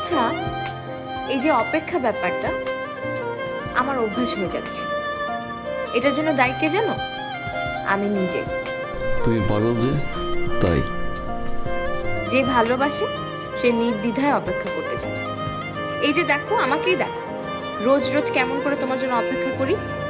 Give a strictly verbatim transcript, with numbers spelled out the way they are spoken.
আচ্ছা, এই যে অপেক্ষা ব্যাপারটা আমার অভ্যাস হয়ে যাচ্ছে। এটার জন্য দায়ী কে জানো? আমি নিজে। তুমি পাগল যে, তাই। যে ভালোবাসে সে নির্দ্বিধায় অপেক্ষা করতে চায়। এই যে দেখো, আমাকেই দেখো, রোজ রোজ কেমন করে তোমার জন্য অপেক্ষা করি।